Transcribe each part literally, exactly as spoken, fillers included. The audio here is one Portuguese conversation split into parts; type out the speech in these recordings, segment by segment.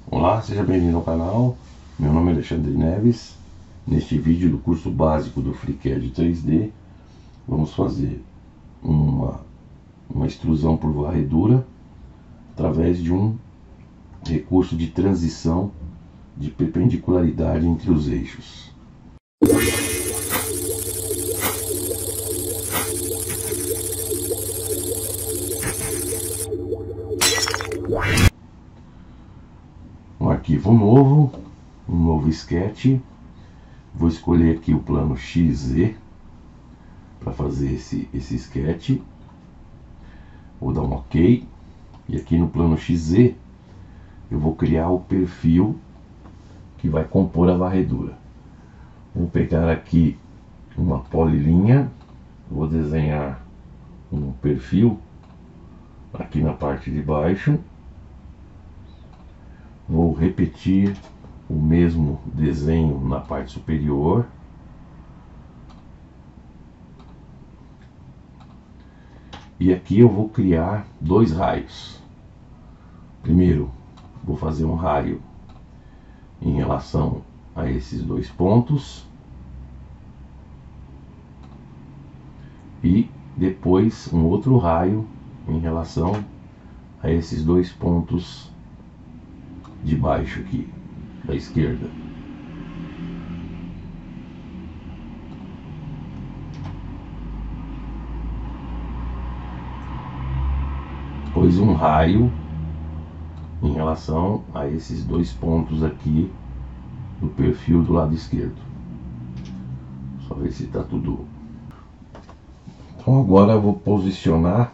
Olá, seja bem-vindo ao canal. Meu nome é Alexandre Neves. Neste vídeo do curso básico do FreeCAD três D, vamos fazer uma, uma extrusão por varredura através de um recurso de transição de perpendicularidade entre os eixos. Um arquivo novo, um novo sketch. Vou escolher aqui o plano X Z para fazer esse, esse sketch. Vou dar um OK. E aqui no plano X Z eu vou criar o perfil que vai compor a varredura. Vou pegar aqui uma polilinha, vou desenhar um perfil aqui na parte de baixo. Vou repetir o mesmo desenho na parte superior. E aqui eu vou criar dois raios. Primeiro, vou fazer um raio em relação a esses dois pontos. E depois um outro raio em relação a esses dois pontos de baixo aqui, da esquerda. Depois um raio em relação a esses dois pontos aqui do perfil do lado esquerdo. Só ver se está tudo. Então agora eu vou posicionar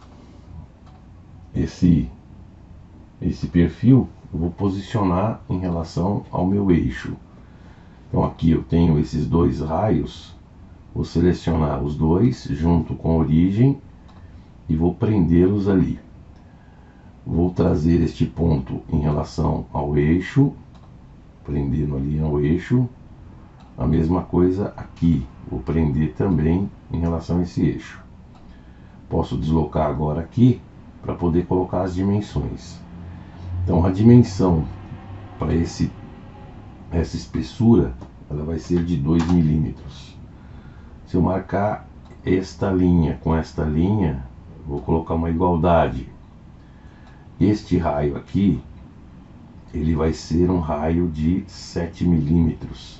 esse esse perfil. Eu vou posicionar em relação ao meu eixo. Então aqui eu tenho esses dois raios. Vou selecionar os dois junto com a origem e vou prendê-los ali. Vou trazer este ponto em relação ao eixo, prendendo ali ao eixo. A mesma coisa aqui, vou prender também em relação a esse eixo. Posso deslocar agora aqui para poder colocar as dimensões. Então a dimensão para esse essa espessura, ela vai ser de dois milímetros. Se eu marcar esta linha com esta linha, vou colocar uma igualdade. Este raio aqui, ele vai ser um raio de sete milímetros.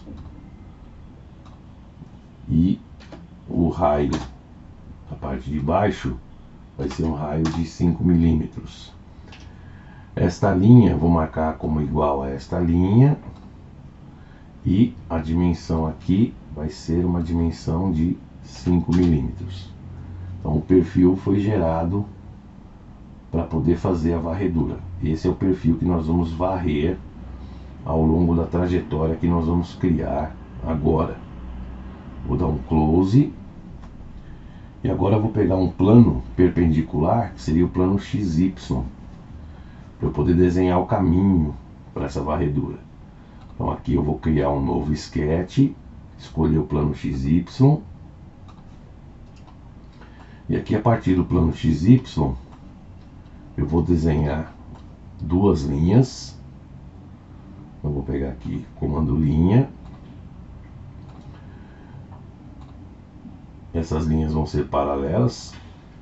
E o raio, a parte de baixo, vai ser um raio de cinco milímetros. Esta linha vou marcar como igual a esta linha. E a dimensão aqui vai ser uma dimensão de cinco milímetros. Então o perfil foi gerado para poder fazer a varredura. Esse é o perfil que nós vamos varrer ao longo da trajetória que nós vamos criar agora. Vou dar um close. E agora eu vou pegar um plano perpendicular, que seria o plano X Y, para eu poder desenhar o caminho para essa varredura. Então aqui eu vou criar um novo sketch, escolher o plano X Y. E aqui a partir do plano X Y, eu vou desenhar duas linhas. Eu vou pegar aqui comando linha. Essas linhas vão ser paralelas.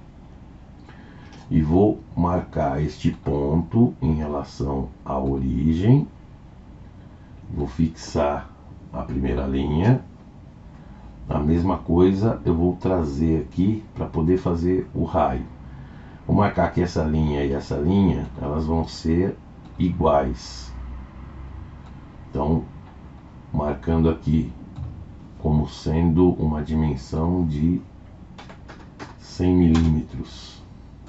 E vou marcar este ponto em relação à origem. Vou fixar a primeira linha. A mesma coisa eu vou trazer aqui para poder fazer o raio. Vou marcar que essa linha e essa linha, elas vão ser iguais. Então, marcando aqui como sendo uma dimensão de cem milímetros.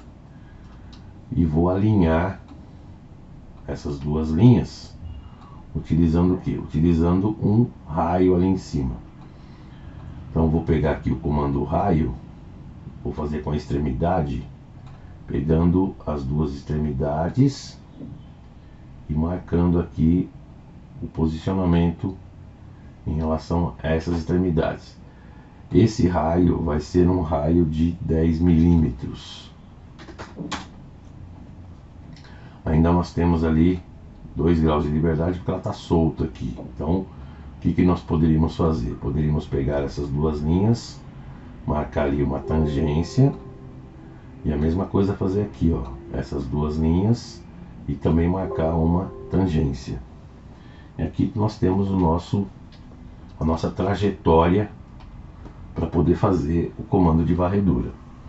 E vou alinhar essas duas linhas utilizando o que? Utilizando um raio ali em cima. Então vou pegar aqui o comando raio, vou fazer com a extremidade, pegando as duas extremidades e marcando aqui o posicionamento em relação a essas extremidades. Esse raio vai ser um raio de dez milímetros. Ainda nós temos ali dois graus de liberdade porque ela está solta aqui. Então, o que, que nós poderíamos fazer? Poderíamos pegar essas duas linhas, marcar ali uma tangência, e a mesma coisa fazer aqui, ó, essas duas linhas, e também marcar uma tangência. E aqui nós temos o nosso, a nossa trajetória para poder fazer o comando de varredura.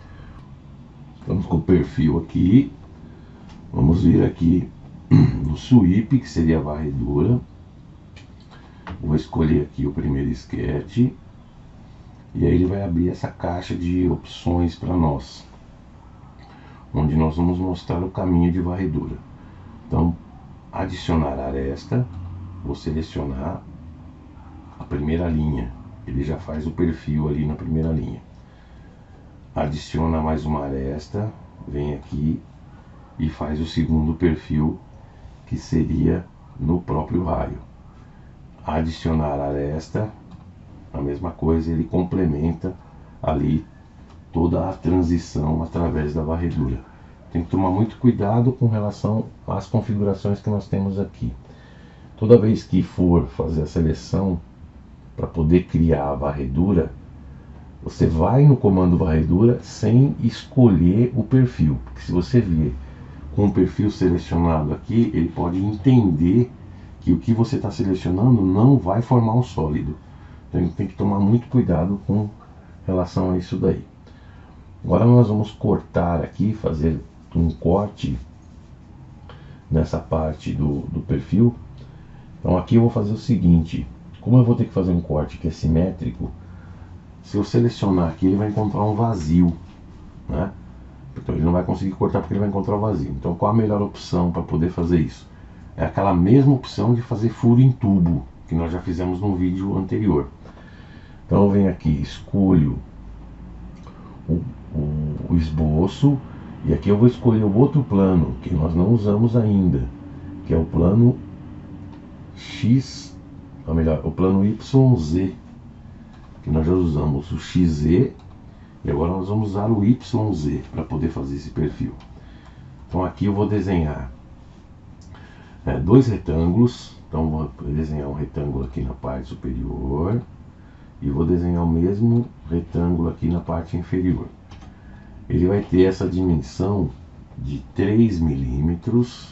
Estamos com o perfil aqui, vamos vir aqui no sweep, que seria a varredura. Vou escolher aqui o primeiro sketch, e aí ele vai abrir essa caixa de opções para nós, onde nós vamos mostrar o caminho de varredura. Então, adicionar aresta, vou selecionar a primeira linha, ele já faz o perfil ali na primeira linha. Adiciona mais uma aresta, vem aqui e faz o segundo perfil, que seria no próprio raio. Adicionar aresta, a mesma coisa, ele complementa ali toda a transição através da varredura. Tem que tomar muito cuidado com relação às configurações que nós temos aqui. Toda vez que for fazer a seleção para poder criar a varredura, você vai no comando varredura sem escolher o perfil, porque se você vir com o perfil selecionado aqui, ele pode entender que o que você está selecionando não vai formar um sólido. Então tem que tomar muito cuidado com relação a isso daí. Agora nós vamos cortar aqui, fazer um corte nessa parte do, do perfil. Então aqui eu vou fazer o seguinte: como eu vou ter que fazer um corte que é simétrico, se eu selecionar aqui ele vai encontrar um vazio, né? Então ele não vai conseguir cortar porque ele vai encontrar o vazio. Então qual a melhor opção para poder fazer isso? É aquela mesma opção de fazer furo em tubo, que nós já fizemos no vídeo anterior. Então eu venho aqui, escolho o, o, o esboço, e aqui eu vou escolher o outro plano que nós não usamos ainda, que é o plano X, ou melhor, o plano Y Z, que nós já usamos o X Z, e agora nós vamos usar o Y Z para poder fazer esse perfil. Então aqui eu vou desenhar é, dois retângulos. Então vou desenhar um retângulo aqui na parte superior e vou desenhar o mesmo retângulo aqui na parte inferior. Ele vai ter essa dimensão de três milímetros.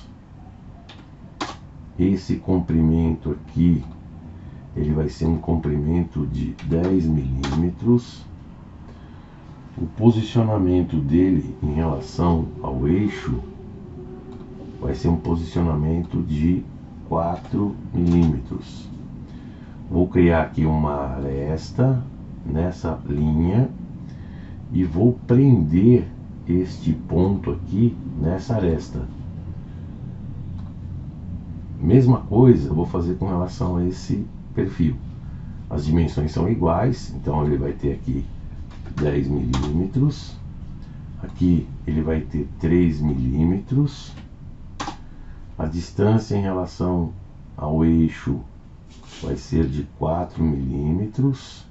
Esse comprimento aqui, ele vai ser um comprimento de dez milímetros. O posicionamento dele em relação ao eixo vai ser um posicionamento de quatro milímetros. Vou criar aqui uma aresta nessa linha e vou prender este ponto aqui nessa aresta. Mesma coisa eu vou fazer com relação a esse perfil. As dimensões são iguais, então ele vai ter aqui dez milímetros, aqui ele vai ter três milímetros. A distância em relação ao eixo vai ser de quatro milímetros.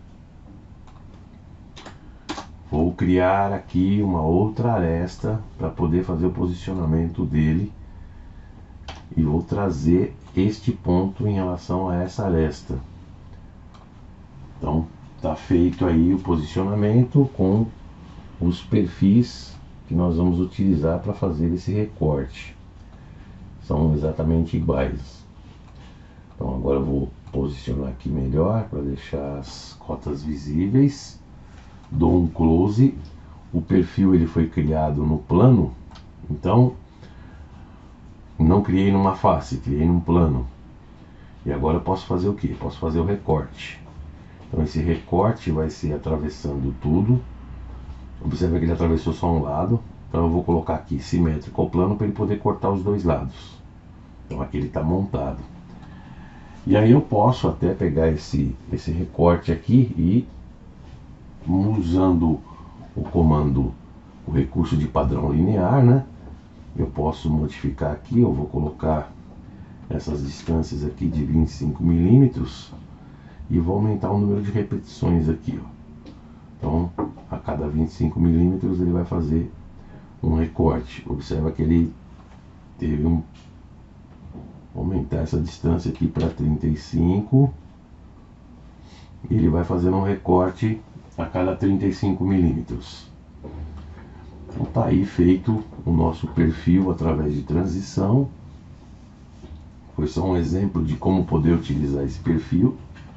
Vou criar aqui uma outra aresta para poder fazer o posicionamento dele, e vou trazer este ponto em relação a essa aresta. Então está feito aí o posicionamento com os perfis que nós vamos utilizar para fazer esse recorte. São exatamente iguais. Então agora eu vou posicionar aqui melhor para deixar as cotas visíveis. Dou um close. O perfil ele foi criado no plano, então não criei numa face, criei num plano. E agora eu posso fazer o que? Posso fazer o recorte. Então esse recorte vai ser atravessando tudo. Observa que ele atravessou só um lado. Então eu vou colocar aqui simétrico ao plano para ele poder cortar os dois lados. Então aqui ele está montado. E aí eu posso até pegar esse, esse recorte aqui e, usando o comando, o recurso de padrão linear, né? Eu posso modificar aqui, eu vou colocar essas distâncias aqui de vinte e cinco milímetros e vou aumentar o número de repetições aqui, ó. Então, a cada vinte e cinco milímetros ele vai fazer um recorte. Observa que ele teve um, aumentar essa distância aqui para trinta e cinco. E ele vai fazendo um recorte a cada trinta e cinco milímetros. Então tá aí feito o nosso perfil através de transição. Foi só um exemplo de como poder utilizar esse perfil,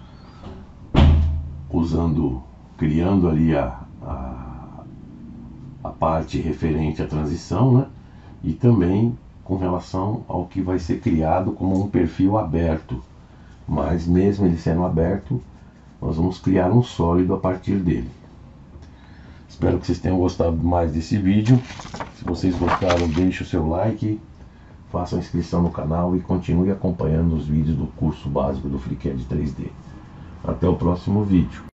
usando, criando ali a, a, a parte referente à transição, né? E também com relação ao que vai ser criado como um perfil aberto. Mas mesmo ele sendo aberto, nós vamos criar um sólido a partir dele. Espero que vocês tenham gostado mais desse vídeo. Se vocês gostaram, deixe o seu like, faça a inscrição no canal e continue acompanhando os vídeos do curso básico do FreeCAD três D. Até o próximo vídeo.